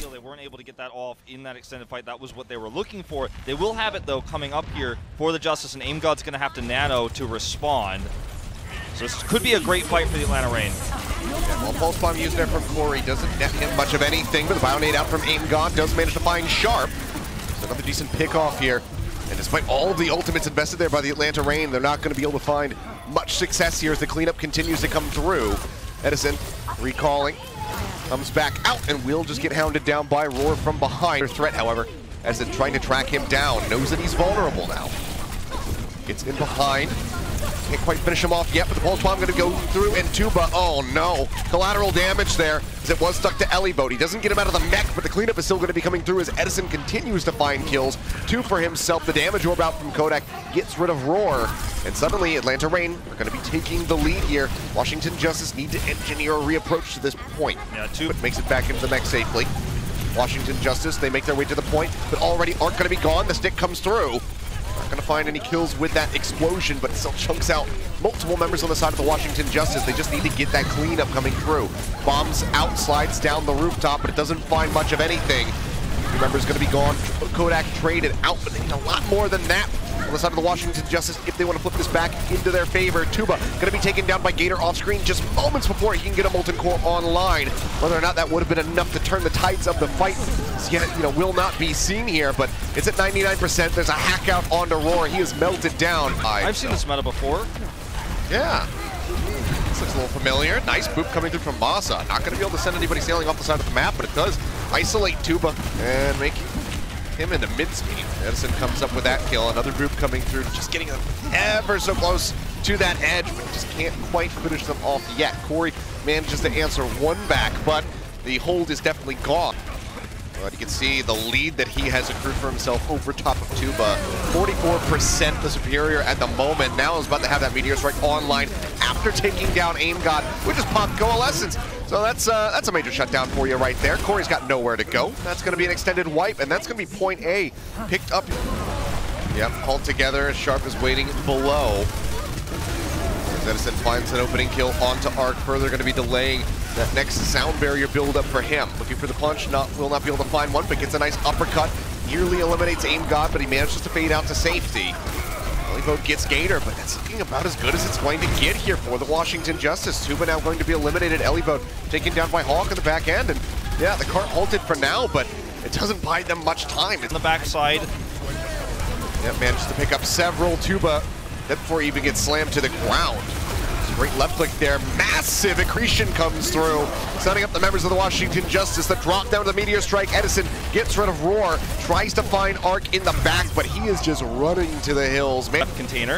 Steel. They weren't able to get that off in that extended fight. That was what they were looking for. They will have it, though, coming up here for the Justice, and Aim God's going to have to nano to respond. So this could be a great fight for the Atlanta Reign. Yeah, well, Pulse Bomb used there from Corey doesn't net him much of anything, but the Bionade out from Aim God does manage to find Sharp. So another decent pick off here. And despite all the ultimates invested there by the Atlanta Reign, they're not going to be able to find much success here as the cleanup continues to come through. Edison recalling, comes back out, and will just get hounded down by Roar from behind. Their threat, however, Edison trying to track him down, knows that he's vulnerable now. Gets in behind. Can't quite finish him off yet, but the Pulse Bomb going to go through, and Tuba, oh no, collateral damage there, as it was stuck to Eliboat. He doesn't get him out of the mech, but the cleanup is still going to be coming through as Edison continues to find kills. 2 for himself. The damage orb out from Kodak gets rid of Roar, and suddenly Atlanta Reign are going to be taking the lead here. Washington Justice need to engineer a reapproach to this point, but makes it back into the mech safely. Washington Justice, they make their way to the point, but already aren't going to be gone. The stick comes through. Not going to find any kills with that explosion, but it still chunks out multiple members on the side of the Washington Justice. They just need to get that cleanup coming through. Bombs out, slides down the rooftop, but it doesn't find much of anything. 2 members going to be gone. Kodak traded out, but they need a lot more than that on the side of the Washington Justice if they want to flip this back into their favor. Tuba going to be taken down by Gator off screen just moments before he can get a Molten Core online. Whether or not that would have been enough to turn the tides of the fight yet, will not be seen here, but it's at 99%. There's a hack out onto Roar. He is melted down. I've seen this meta before. Yeah. This looks a little familiar. Nice boop coming through from Masa. Not going to be able to send anybody sailing off the side of the map, but it does isolate Tuba and make him into mid-speed. Edison comes up with that kill. Another group coming through, just getting ever so close to that edge, but just can't quite finish them off yet. Corey manages to answer 1 back, but the hold is definitely gone. But you can see the lead that he has accrued for himself over top of Tuba. 44% the superior at the moment. Now is about to have that Meteor Strike online after taking down Aim God, which just popped Coalescence. So that's a major shutdown for you right there. Corey's got nowhere to go. That's going to be an extended wipe, and that's going to be point A. Picked up. Yep, hauled together. Sharp is waiting below. As Edison finds an opening kill onto Arc. Further going to be delaying that next sound barrier build up for him. Looking for the punch, will not be able to find one, but gets a nice uppercut. Nearly eliminates Aim God, but he manages to fade out to safety. Eliboat gets Gator, but that's looking about as good as it's going to get here for the Washington Justice. Tuba now going to be eliminated. Eliboat taken down by Hawk in the back end, and yeah, the cart halted for now, but it doesn't buy them much time. On the backside. Yeah, manages to pick up several. Tuba, before he even gets slammed to the ground. Great left click there. Massive accretion comes through, setting up the members of the Washington Justice. The drop down to the Meteor Strike. Edison gets rid of Roar, tries to find Arc in the back, but he is just running to the hills. Man, container.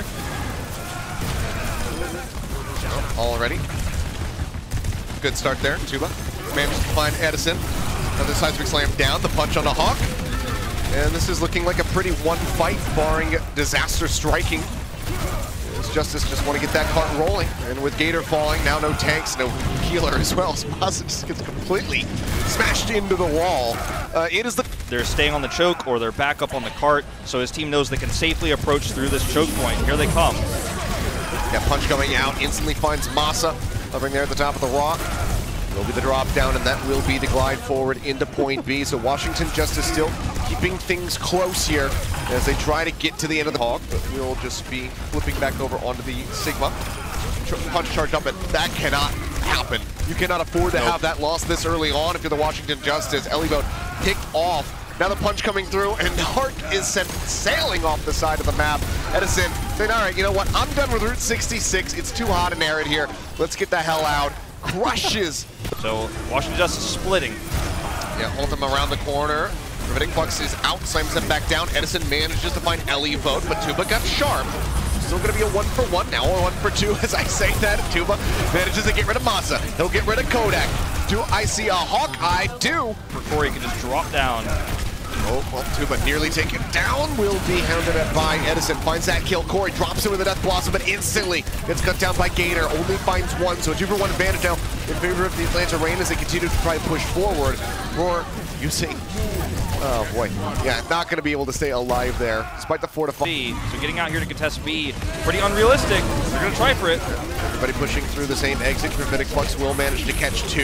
Already. Good start there. Tuba manages to find Edison. Another seismic slam down. The punch on the Hawk. And this is looking like a pretty one fight, barring disaster striking. Justice just want to get that cart rolling, and with Gator falling, now no tanks, no healer as well. So Masa just gets completely smashed into the wall. They're staying on the choke, or they're back up on the cart, so his team knows they can safely approach through this choke point. Here they come. Yeah, punch coming out, instantly finds Masa, hovering there at the top of the rock. Will be the drop down, and that will be the glide forward into point B. So Washington Justice still keeping things close here as they try to get to the end of the Hawk, but we'll just be flipping back over onto the Sigma. Punch charged up, but that cannot happen. You cannot afford to have that loss this early on if you're the Washington Justice. Eliboat picked off. Now the punch coming through, and Hart is sent sailing off the side of the map. Edison saying, all right, you know what? I'm done with Route 66. It's too hot and arid here. Let's get the hell out. Crushes. So Washington Justice splitting. Yeah, hold him around the corner. Gravitic Flux is out, slams him back down. Edison manages to find Eliboat, but Tuba got Sharp. Still going to be a 1-for-1 now, or 1-for-2 as I say that. Tuba manages to get rid of Masa. He'll get rid of Kodak. Do I see a Hawk? I do. Before he can just drop down. Oh, well, Tuba nearly taken down. Will be hounded at by Edison. Finds that kill. Corey drops him with the Death Blossom, but instantly gets cut down by Gator. Only finds 1, so a 2-for-1 advantage now in favor of the Atlanta Reign as they continue to try to push forward. Roar using, oh boy, yeah, not going to be able to stay alive there, despite the 4-5. So getting out here to contest B, pretty unrealistic. They're going to try for it. Everybody pushing through the same exit. Gravitic Flux will manage to catch 2.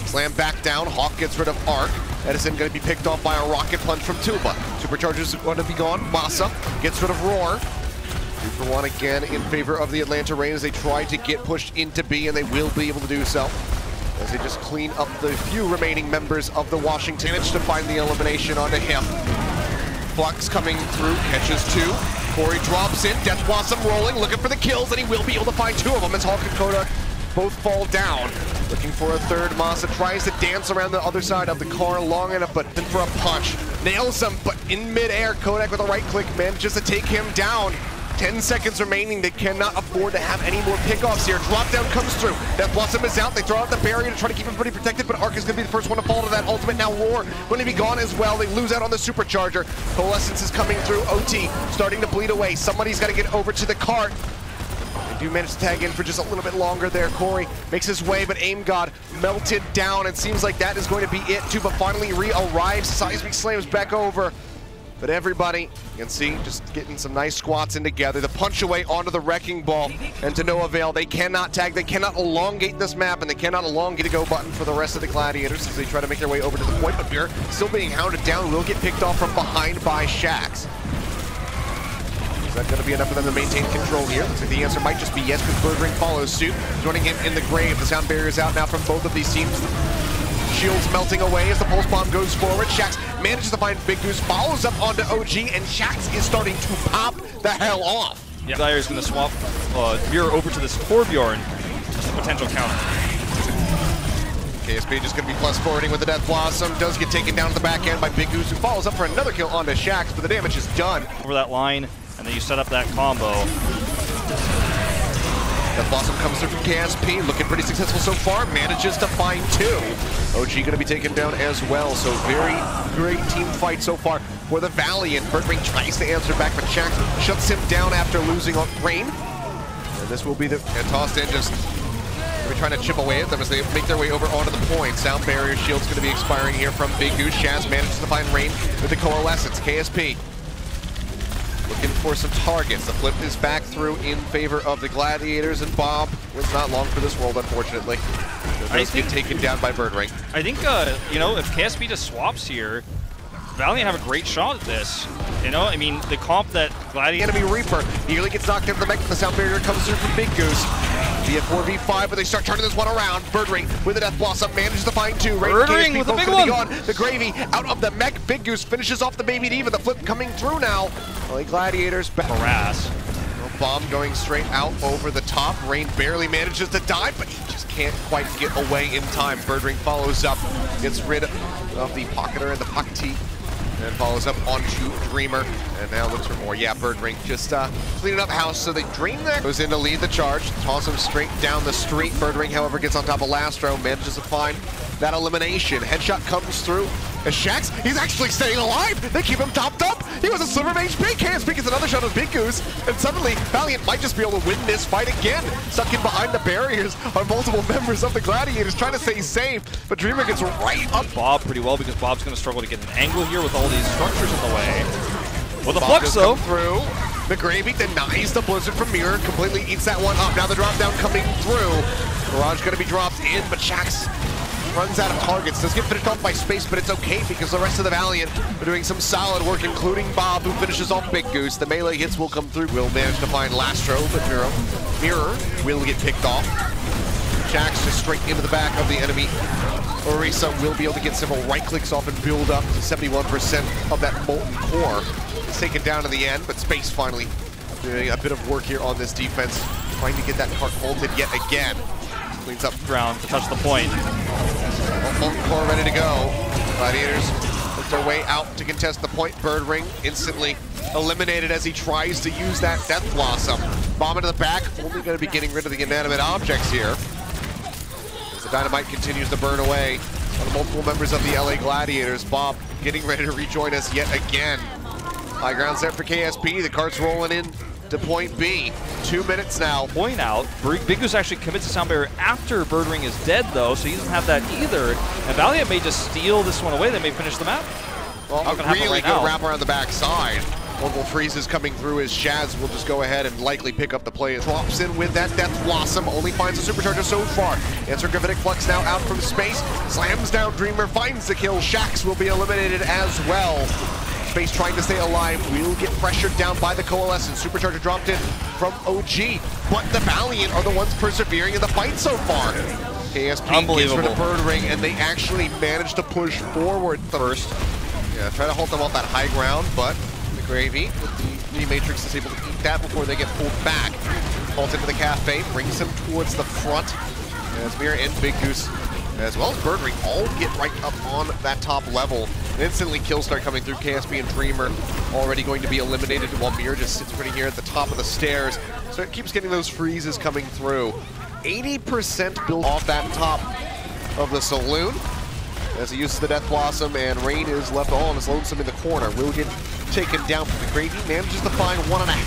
Slam back down, Hawk gets rid of Arc. Edison going to be picked off by a rocket punch from Tuba. Superchargers going to be gone. Masa gets rid of Roar. 2-for-1 again in favor of the Atlanta Reign as they try to get pushed into B, and they will be able to do so as they just clean up the few remaining members of the Washington. Managed to find the elimination onto him. Flux coming through, catches 2. Corey drops in, Death Blossom rolling, looking for the kills, and he will be able to find 2 of them as Hawk and Kodak both fall down. Looking for a third. Masa tries to dance around the other side of the car long enough, but then for a punch. Nails him, but in midair, Kodak with a right click manages to take him down. 10 seconds remaining. They cannot afford to have any more pickoffs here. Drop down comes through. Death Blossom is out. They throw out the barrier to try to keep everybody protected, but Arc is going to be the first one to fall to that ultimate. Now Roar going to be gone as well. They lose out on the supercharger. Coalescence is coming through. OT starting to bleed away. Somebody's got to get over to the cart. They do manage to tag in for just a little bit longer there. Corey makes his way, but Aim God melted down. It seems like that is going to be it too, but finally re-arrives. Seismic slams back over. But everybody, you can see, just getting some nice squats in together. The punch away onto the Wrecking Ball, and to no avail. They cannot tag, they cannot elongate this map, and they cannot elongate a go button for the rest of the Gladiators as they try to make their way over to the point. But Beer still being hounded down, will get picked off from behind by Shaxx. Is that going to be enough for them to maintain control here? Looks like the answer might just be yes, because Birdring follows suit. Joining him in the grave. The sound barrier is out now from both of these teams. Shields melting away as the pulse bomb goes forward. Shaxx manages to find Big Goose, follows up onto OG, and Shaxx is starting to pop the hell off. Yeah, Dyer is going to swap Mirror over to this Torbjorn, just a potential counter. KSP just going to be plus forwarding with the Death Blossom. Does get taken down to the back end by Big Goose, who follows up for another kill onto Shaxx, but the damage is done. Over that line, and then you set up that combo. Death Blossom comes through from KSP, looking pretty successful so far, manages to find 2. OG going to be taken down as well, so very great team fight so far for the Valiant. Birdring tries to answer back, but Shaxx shuts him down after losing on Rain. And this will be the tossed in, just trying to chip away at them as they make their way over onto the point. Sound barrier shield's going to be expiring here from Big Goose. Shaz manages to find Rain with the Coalescence. KSP looking for some targets. The flip is back through in favor of the Gladiators, and Bob was not long for this world, unfortunately. Does get taken down by Birdring. I think, you know, if KSP just swaps here, Valiant have a great shot at this. You know, I mean, the comp that Gladiator... Enemy Reaper nearly gets knocked into the mech, but the sound barrier comes through from Big Goose. Be a 4v5, but they start turning this one around. Birdring with the Death Blossom manages to find 2. Birdring with the big one. The Gravy out of the mech. Big Goose finishes off the Baby Diva. The flip coming through now. Well, the Gladiators back. Harass. Bomb going straight out over the top. Rain barely manages to die, but he just can't quite get away in time. Birdring follows up, gets rid of the Pocketer and the Pocketee, and follows up onto Dreamer, and now looks for more. Yeah, Birdring just cleaning up house, so they Dream there. Goes in to lead the charge, toss him straight down the street. Birdring, however, gets on top of Lastro, manages to find that elimination. Headshot comes through. As Shaxx, he's actually staying alive. They keep him topped up. He was a sliver of HP. KSP gets another shot of Big Goose, and suddenly Valiant might just be able to win this fight again. Stuck in behind the barriers are multiple members of the Gladiators trying to stay safe, but Dreamer gets right up. Bob pretty well, because Bob's going to struggle to get an angle here with all these structures in the way. With the Flux though. Through. The Gravy denies the Blizzard from Mirror, completely eats that one up. Now the drop down coming through. Barrage going to be dropped in, but Shaxx runs out of targets. Does get finished off by Space, but it's okay because the rest of the Valiant are doing some solid work, including Bob, who finishes off Big Goose. The melee hits will come through. Will manage to find Lastro, but Mirror will get picked off. Shaxx just straight into the back of the enemy. Orisa will be able to get several right clicks off and build up to 71% of that Molten Core. It's taken down in the end, but Space finally doing a bit of work here on this defense, trying to get that cart bolted yet again. Cleans up ground to touch the point. Molten Core ready to go. Gladiators work their way out to contest the point. Birdring instantly eliminated as he tries to use that Death Blossom. Bomb into the back, only going to be getting rid of the inanimate objects here. As the dynamite continues to burn away on the multiple members of the LA Gladiators. Bob getting ready to rejoin us yet again. High ground set for KSP. The cart's rolling in to point B. 2 minutes now. Point out, Big Goose actually commits a sound barrier after Birdring is dead though, so he doesn't have that either. And Valiant may just steal this one away. They may finish the map. Well, a really good wrap around the back side. Multiple freezes coming through as Shaz will just go ahead and likely pick up the play. It drops in with that Death Blossom, only finds the Supercharger so far. Answer Gravitic Flux now out from space, slams down Dreamer, finds the kill. Shaxx will be eliminated as well. Space trying to stay alive, will get pressured down by the Coalescence. Supercharger dropped in from OG, but the Valiant are the ones persevering in the fight so far. KSP gets rid of Birdring, and they actually managed to push forward first. Yeah, try to hold them off that high ground, but McGravy with the D-Matrix is able to eat that before they get pulled back. Falls into the cafe, brings him towards the front. As Mirror and Big Goose, as well as Birdring, all get right up on that top level. And instantly kills start coming through. KSP and Dreamer already going to be eliminated, while Mirror just sits right here at the top of the stairs. So it keeps getting those freezes coming through. 80% built off that top of the saloon as he uses the Death Blossom, and Rain is left all on his lonesome in the corner. Will get taken down from the McGravy, manages to find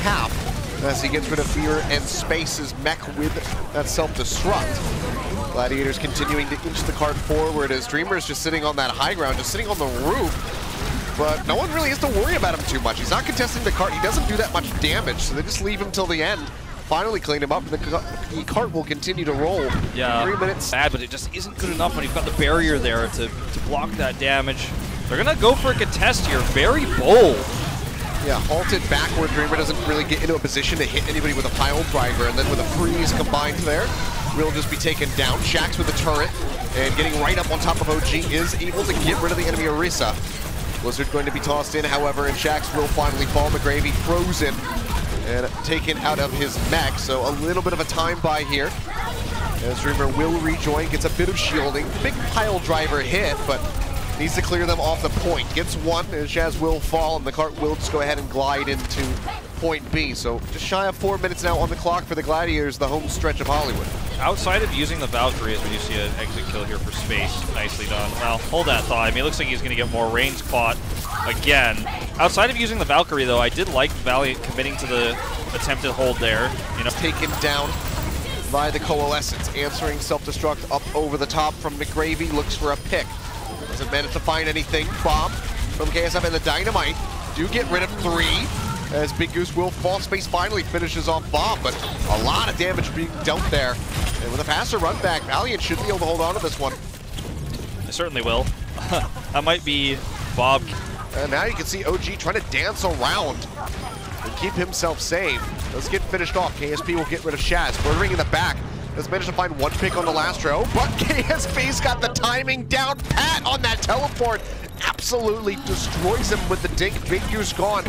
1.5 as he gets rid of Fear and Space's mech with that self-destruct. Gladiators continuing to inch the cart forward as Dreamer is just sitting on that high ground, just sitting on the roof. But no one really has to worry about him too much. He's not contesting the cart. He doesn't do that much damage, so they just leave him till the end. Finally clean him up, and the cart will continue to roll. Yeah, 3 minutes. Bad, but it just isn't good enough when you've got the barrier there to block that damage. They're gonna go for a contest here, very bold. Yeah, halted backward. Dreamer doesn't really get into a position to hit anybody with a pile driver, and then with a freeze combined there, will just be taken down. Shaxx with the turret, and getting right up on top of OG is able to get rid of the enemy Orisa. Blizzard going to be tossed in, however, and Shaxx will finally fall. McGravy frozen and taken out of his mech, so a little bit of a time buy here. As Dreamer will rejoin, gets a bit of shielding. Big pile driver hit, but needs to clear them off the point. Gets one, and Shaz will fall, and the cart will just go ahead and glide into point B. So just shy of 4 minutes now on the clock for the Gladiators, the home stretch of Hollywood. Outside of using the Valkyrie, as we do see an exit kill here for Space. Nicely done. Well, hold that thought. I mean, it looks like he's going to get more range caught again. Outside of using the Valkyrie, though, I did like Valiant committing to the attempted hold there. You know, taken down by the Coalescence, answering self-destruct up over the top from McGravy, looks for a pick. Doesn't manage to find anything. Bomb from KSF, and the Dynamite do get rid of 3 as Big Goose will fall. Space finally finishes off Bomb, but a lot of damage being dealt there. And with a faster run back, Valiant should be able to hold on to this one. They certainly will. That might be Bob. And now you can see OG trying to dance around and keep himself safe. Let's get finished off. KSP will get rid of Shaz. Birdring in the back. Has managed to find 1 pick on the last row, but KSP's got the timing down pat on that teleport. Absolutely destroys him with the dink. Big Goose gone.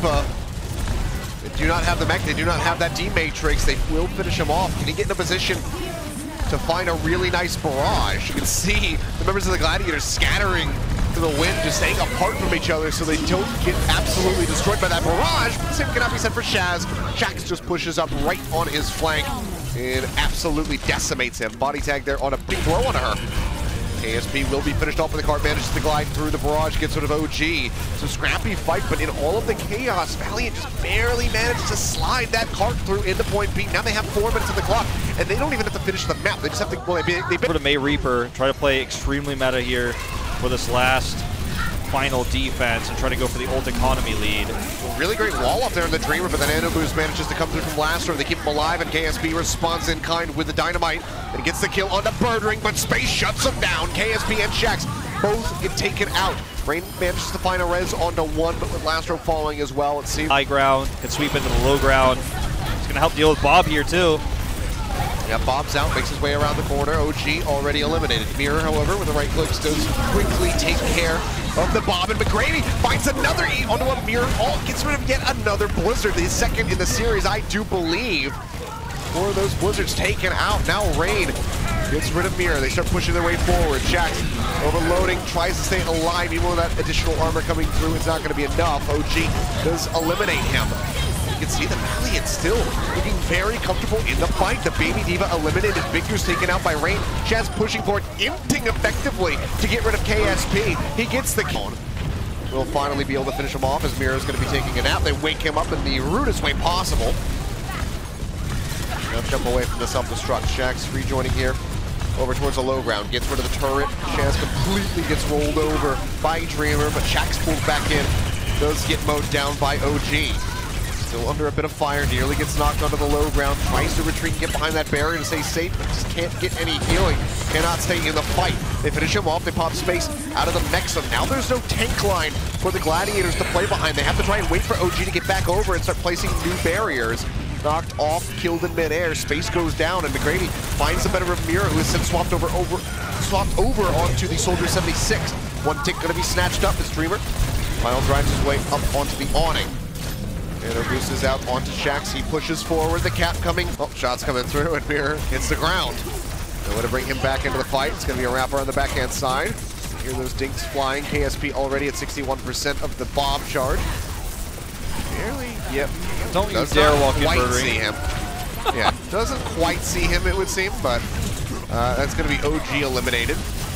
They do not have the mech. They do not have that D-Matrix. They will finish him off. Can he get in a position to find a really nice barrage? You can see the members of the Gladiators scattering to the wind, just staying apart from each other so they don't get absolutely destroyed by that barrage. But the same cannot be said for Shaz. Shaxx just pushes up right on his flank and absolutely decimates him. Body tag there on a big blow on her. KSP will be finished off with the cart, manages to glide through the barrage, gets rid of OG. So scrappy fight, but in all of the chaos, Valiant just barely managed to slide that cart through into point B. Now they have 4 minutes on the clock, and they don't even have to finish the map. They just have to, well, they For the May Reaper, try to play extremely meta here for this last final defense and try to go for the ult economy lead. Really great wall up there in the Dreamer, but then Nano Boost manages to come through from last row. They keep him alive, and KSP responds in kind with the Dynamite and gets the kill on the Birdring, but Space shuts him down. KSP and Shaxx both get taken out. Rain manages to find a res onto 1, but with last row falling as well, it seems. High ground, can sweep into the low ground. It's going to help deal with Bob here, too. Yeah, Bob's out, makes his way around the corner. OG already eliminated. Mirror, however, with the right clicks, does quickly take care of the Bob, and McGravy finds another E onto a Mirror. All gets rid of yet another Blizzard, the second in the series, I do believe. 4 of those Blizzards taken out. Now Rain gets rid of Mirror. They start pushing their way forward. Shaxx overloading, tries to stay alive. Even with that additional armor coming through, it's not going to be enough. OG does eliminate him. You can see the Valiant still looking very comfortable in the fight. The Baby Diva eliminated. Big Goose taken out by Rain. Shaz pushing forward, emptying effectively to get rid of KSP. He gets the kill. Will finally be able to finish him off as Mirror's going to be taking a nap. They wake him up in the rudest way possible. Now jump away from the self-destruct. Shaxx rejoining here over towards the low ground. Gets rid of the turret. Shaz completely gets rolled over by Dreamer, but Shaxx pulls back in. Does get mowed down by OG. Still under a bit of fire, nearly gets knocked onto the low ground, tries to retreat and get behind that barrier to stay safe, but just can't get any healing, cannot stay in the fight. They finish him off, they pop space out of the Mexum. Now there's no tank line for the Gladiators to play behind. They have to try and wait for OG to get back over and start placing new barriers. Knocked off, killed in midair, space goes down, and McGrady finds the better of Mira, who is since swapped over onto the Soldier 76. One tick gonna be snatched up as Dreamer. Final drives his way up onto the awning. And Argus is out onto Shaxx. He pushes forward, the cap coming. Oh, shots coming through, and Mira hits the ground. They want to bring him back into the fight. It's gonna be a wrapper on the backhand side. Hear those dinks flying. KSP already at 61% of the bomb charge. Barely, yep. Don't you dare walk in, Birdring. See him. Yeah, doesn't quite see him, it would seem, but that's going to be OG eliminated.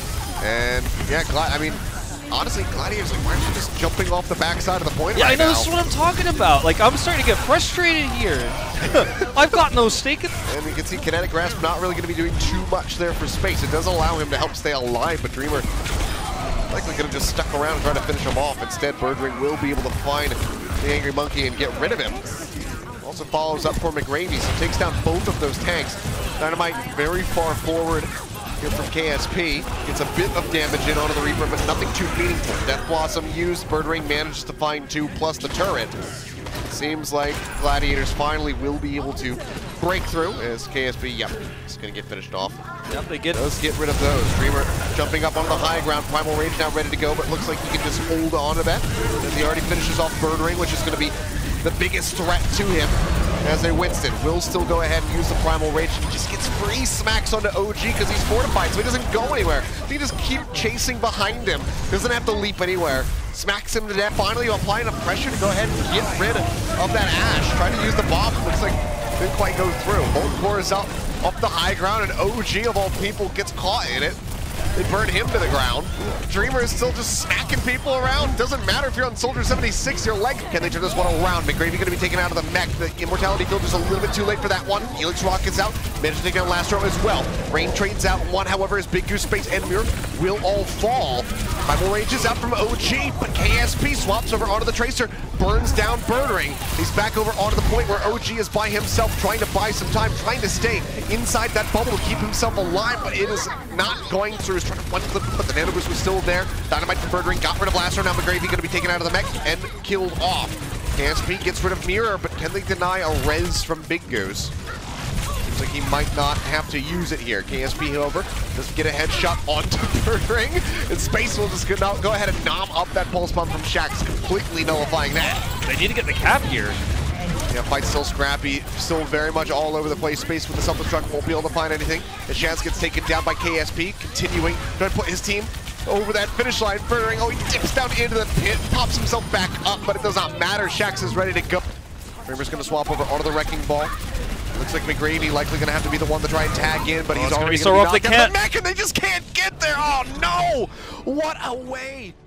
And yeah, I mean, honestly, Gladiators, like, why aren't you just jumping off the backside of the point right now? I know, this is what I'm talking about. Like, I'm starting to get frustrated here. I've got no stake in. And you can see Kinetic Grasp not really going to be doing too much there for space. It does allow him to help stay alive, but Dreamer likely going to just stuck around and try to finish him off. Instead, Birdring will be able to find the Angry Monkey and get rid of him. Also follows up for McGrady, so takes down both of those tanks. Dynamite very far forward here from KSP. Gets a bit of damage in onto the Reaper, but nothing too meaningful. Death Blossom used, Birdring manages to find 2 plus the turret. Seems like Gladiators finally will be able to break through as KSP, yep, is going to get finished off. Yep, they get rid of those. Dreamer jumping up on the high ground. Primal Rage now ready to go, but looks like he can just hold on to that. As he already finishes off Birdring, which is going to be the biggest threat to him. As a Winston will still go ahead and use the Primal Rage. He just gets free smacks onto OG because he's fortified, so he doesn't go anywhere. He just keep chasing behind him. Doesn't have to leap anywhere. Smacks him to death. Finally applying enough pressure to go ahead and get rid of that Ash. Trying to use the bomb. Looks like didn't quite go through. Bolt Core is up the high ground, and OG of all people gets caught in it. They burn him to the ground. Dreamer is still just smacking people around. Doesn't matter if you're on Soldier 76, your leg. Can they turn this one around? McGrady going to be taken out of the mech. The Immortality Field is a little bit too late for that one. Helix Rock is out. Managed to take down Lastro as well. Rain trades out one, however, as Big Goose, Space, and Mira will all fall. Primal Rage is out from OG, but KSP swaps over onto the Tracer, burns down Birdring. He's back over onto the point where OG is by himself, trying to buy some time, trying to stay inside that bubble to keep himself alive, but it is not going through. He's trying to one clip, but the Nano Boost was still there. Dynamite from Birdring got rid of Lastro. Now McGrady going to be taken out of the mech and killed off. KSP gets rid of Mirror, but can they deny a res from Big Goose? Seems like he might not have to use it here. KSP, however, does get a headshot onto Birdring, and Space will just go ahead and nom up that pulse bomb from Shaxx, completely nullifying that. They need to get the cap here. Yeah, fight's still scrappy, still very much all over the place. Space with the self-destruct won't be able to find anything. As Shaxx gets taken down by KSP, continuing to put his team over that finish line. Birdring, oh, he dips down into the pit, pops himself back up, but it does not matter. Shaxx is ready to go. Dreamer's going to swap over onto the Wrecking Ball. Looks like McGrady likely going to have to be the one to try and tag in, but he's already going to be knocked out the mech, and they just can't get there. Oh no! What a way